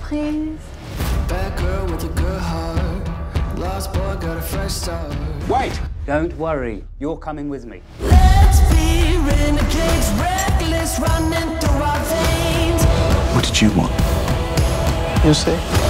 please? Bad girl with a good heart. Lost boy got a fresh start. Wait! Don't worry, you're coming with me. Let's be renegades, reckless, running through our veins. What did you want? You see?